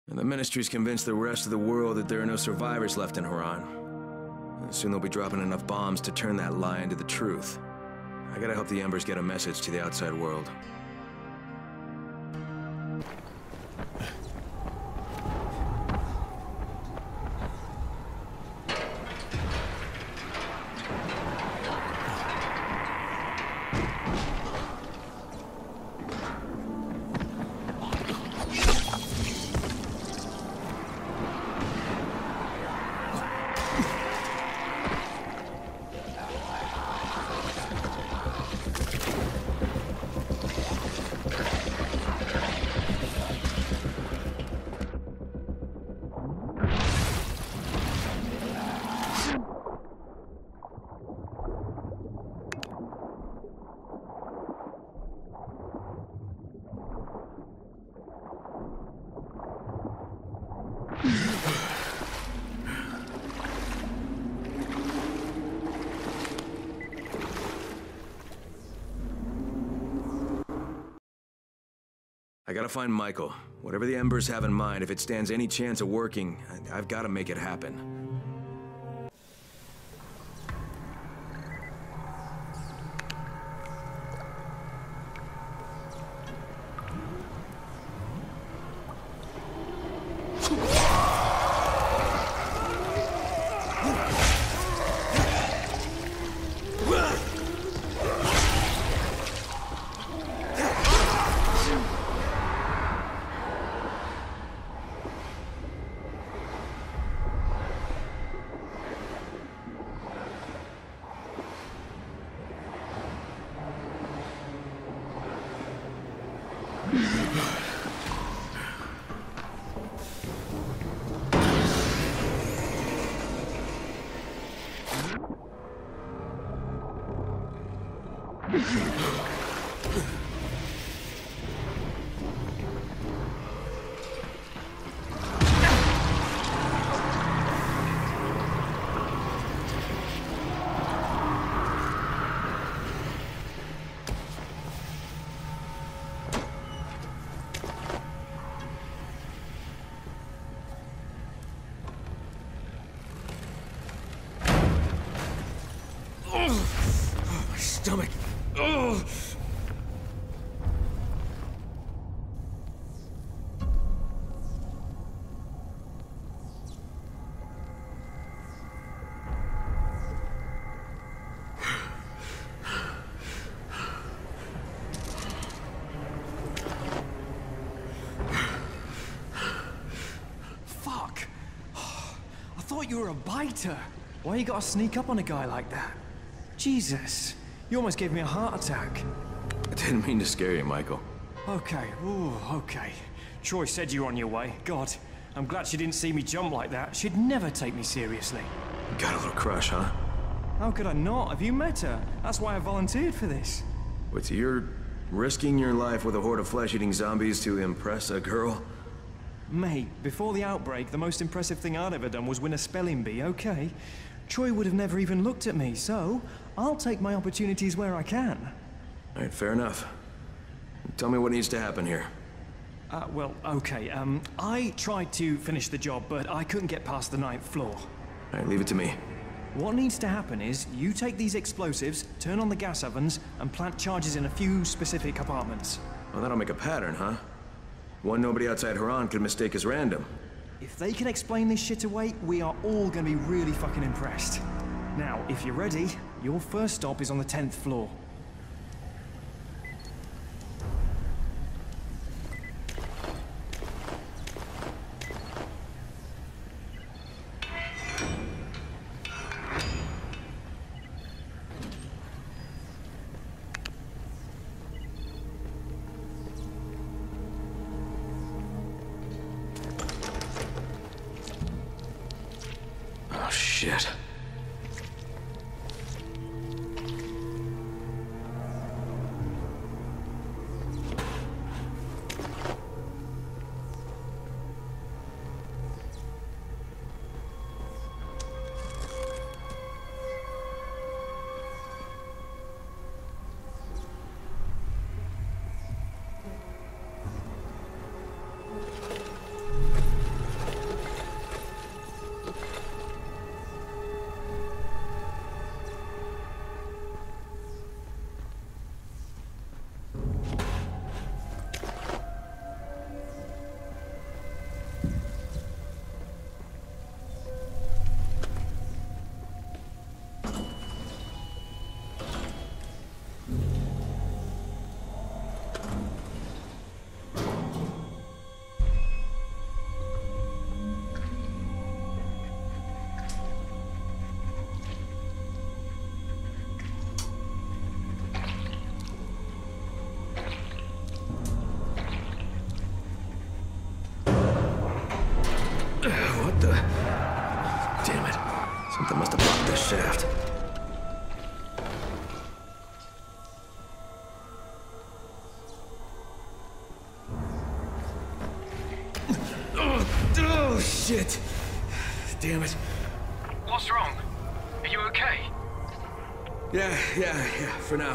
And the Ministry's convinced the rest of the world that there are no survivors left in Harran. And soon they'll be dropping enough bombs to turn that lie into the truth. I gotta help the Embers get a message to the outside world. I gotta find Michael. Whatever the Embers have in mind, if it stands any chance of working, I've gotta make it happen. Stomach. Ugh. Fuck. I thought you were a biter. Why you gotta sneak up on a guy like that? Jesus. You almost gave me a heart attack. I didn't mean to scare you, Michael. Okay, ooh, okay. Troy said you were on your way. God, I'm glad she didn't see me jump like that. She'd never take me seriously. Got a little crush, huh? How could I not? Have you met her? That's why I volunteered for this. What's you're risking your life with a horde of flesh-eating zombies to impress a girl? Mate, before the outbreak, the most impressive thing I'd ever done was win a spelling bee, okay? Troy would have never even looked at me, so I'll take my opportunities where I can. All right, fair enough. Tell me what needs to happen here. Well, okay, I tried to finish the job, but I couldn't get past the 9th floor. All right, leave it to me. What needs to happen is, you take these explosives, turn on the gas ovens, and plant charges in a few specific apartments. Well, that'll make a pattern, huh? One nobody outside Harran could mistake as random. If they can explain this shit away, we are all gonna be really fucking impressed. Now, if you're ready, your first stop is on the 10th floor. Oh, shit. What the? Damn it. Something must have blocked this shaft. Oh, shit. Damn it. What's wrong? Are you okay? Yeah, for now.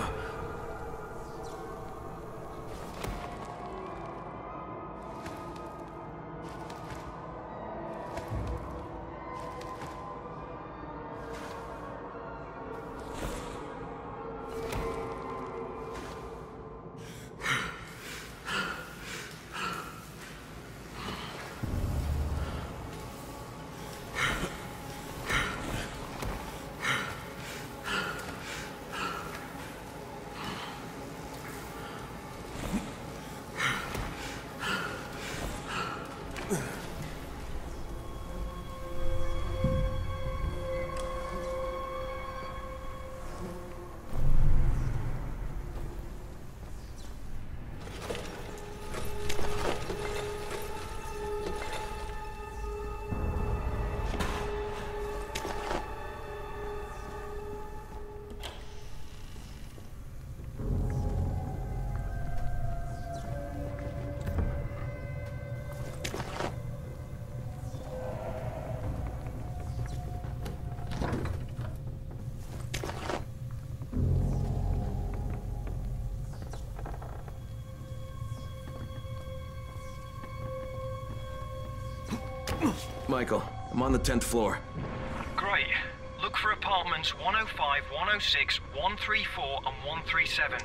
Michael, I'm on the 10th floor. Great. Look for apartments 105, 106, 134, and 137.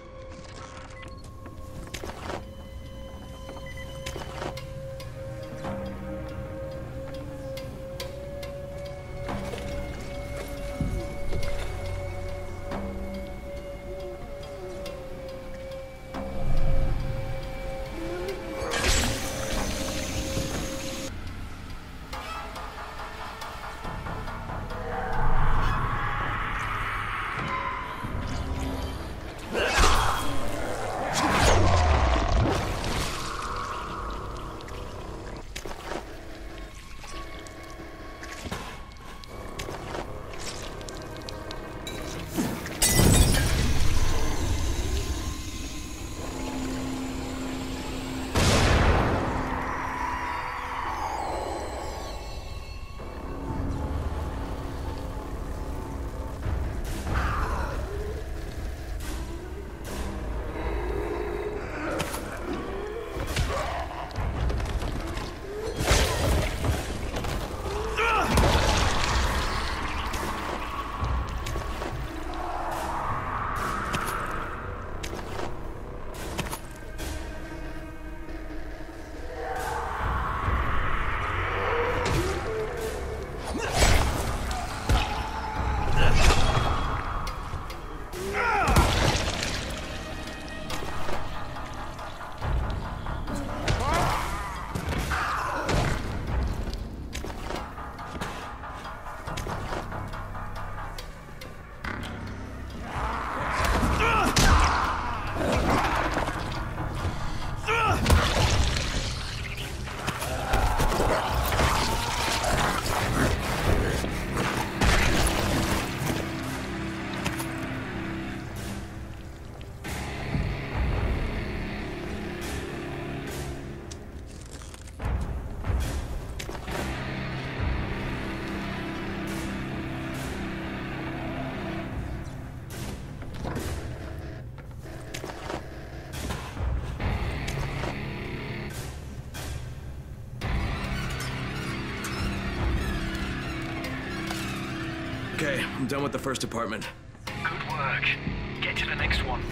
Okay, I'm done with the first apartment. Good work. Get to the next one.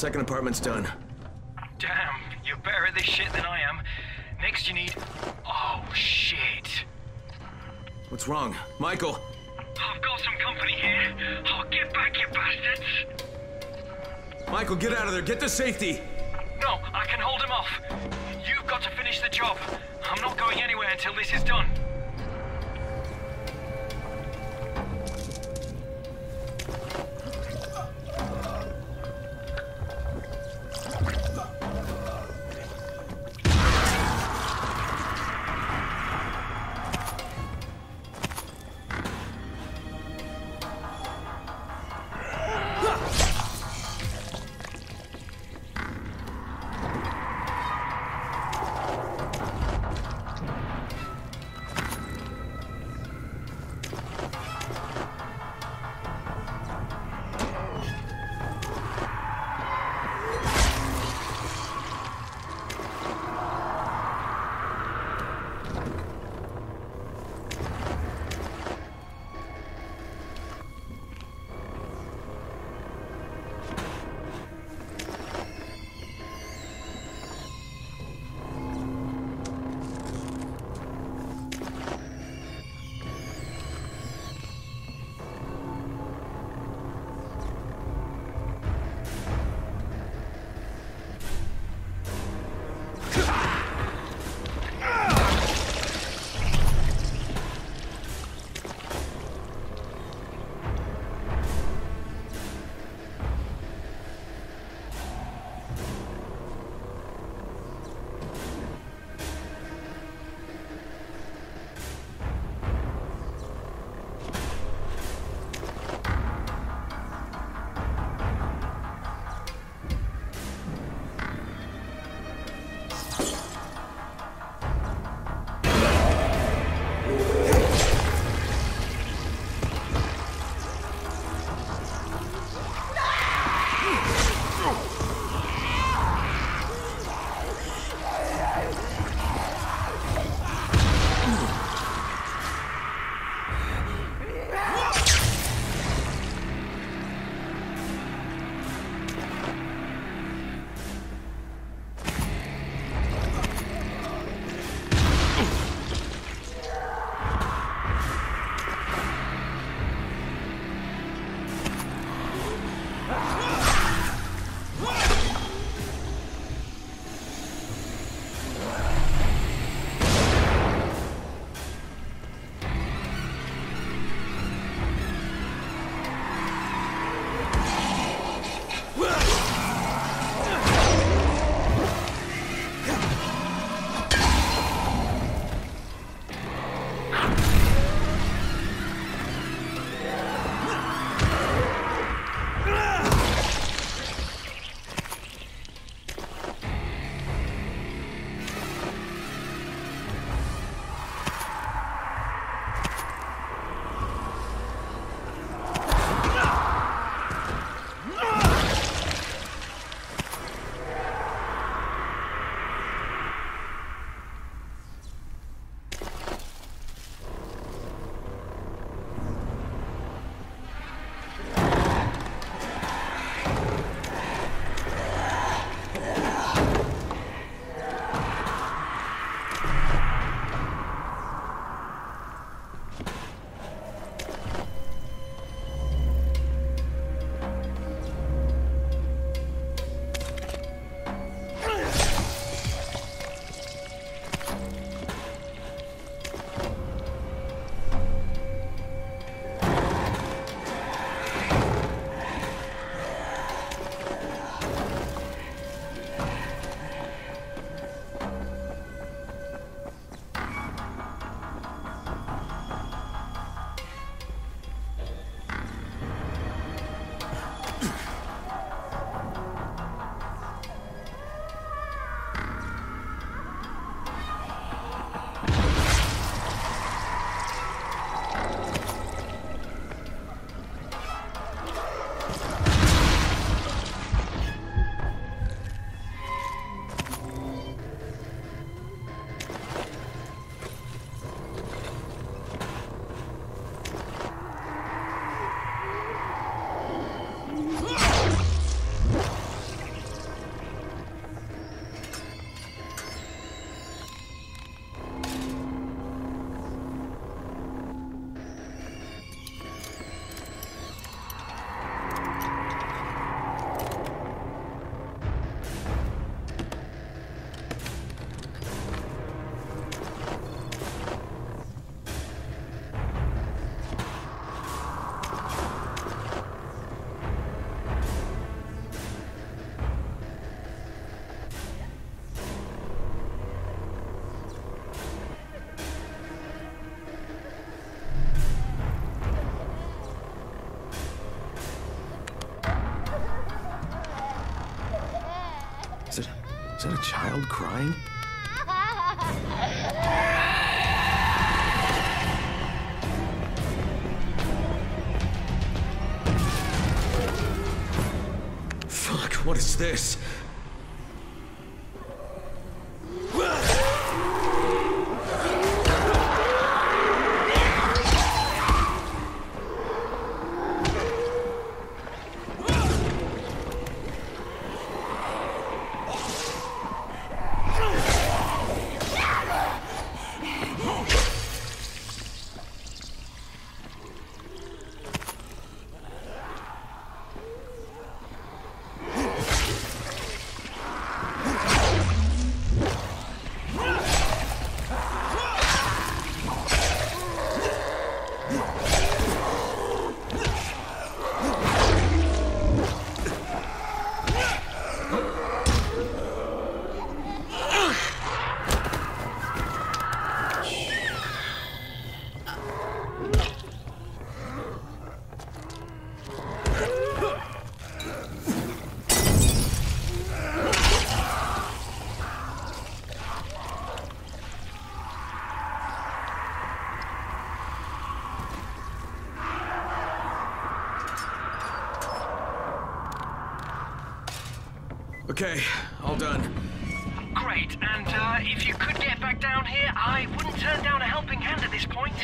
Second apartment's done. Damn, you're better at this shit than I am. Next you need... Oh, shit. What's wrong? Michael! I've got some company here. Oh, get back, you bastards! Michael, get out of there! Get to safety! No, I can hold him off. You've got to finish the job. I'm not going anywhere until this is done. Is that a child crying? Fuck, what is this? Okay, all done. Great, and if you could get back down here, I wouldn't turn down a helping hand at this point.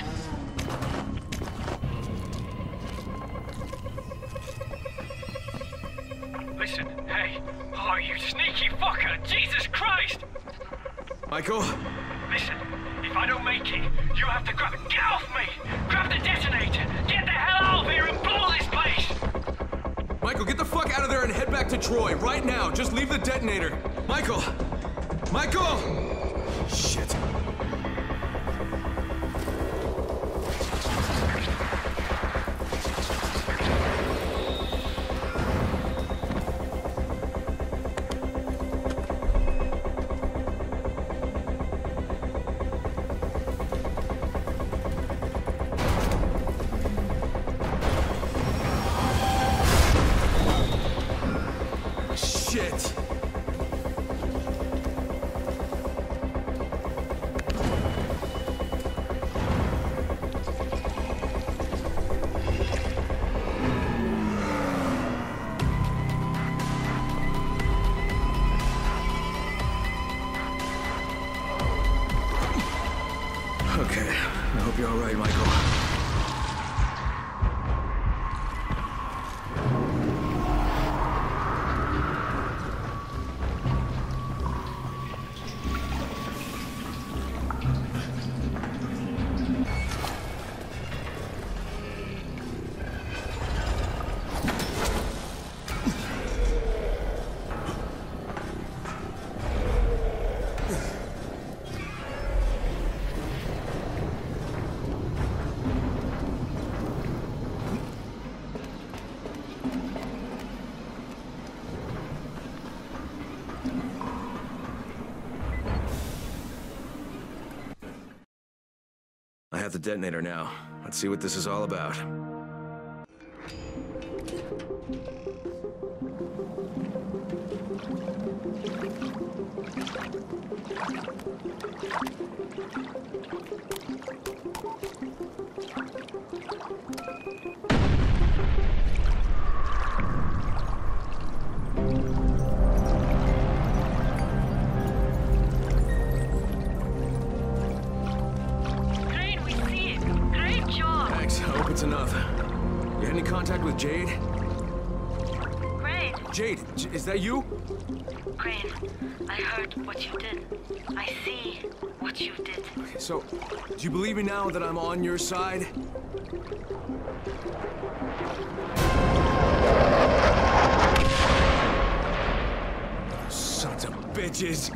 Listen, hey. Oh, you sneaky fucker! Jesus Christ! Michael? Listen, if I don't make it, you have to grab it. Get off me! Grab the detonator! Get the hell out of here and blow this place! Michael, get the fuck out of there and head back to Troy, right now. Just leave the detonator. Michael! Michael! Shit. Shit! Okay, I hope you're all right, Michael. I have the detonator now. Let's see what this is all about. It's enough. You had any contact with Jade? Crane. Jade, is that you? Crane, I heard what you did. I see what you did. Okay, so, do you believe me now that I'm on your side? Sons of bitches!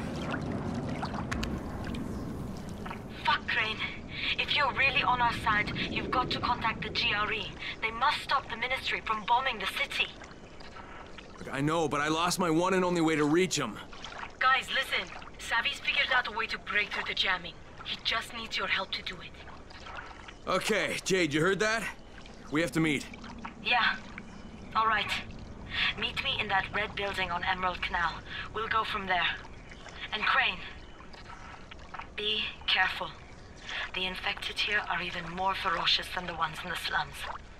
Fuck, Crane. If you're really on our side, you've got to contact the GRE. They must stop the Ministry from bombing the city. Look, I know, but I lost my one and only way to reach him. Guys, listen. Savvy's figured out a way to break through the jamming. He just needs your help to do it. Okay, Jade, you heard that? We have to meet. Yeah. All right. Meet me in that red building on Emerald Canal. We'll go from there. And Crane, be careful. The infected here are even more ferocious than the ones in the slums.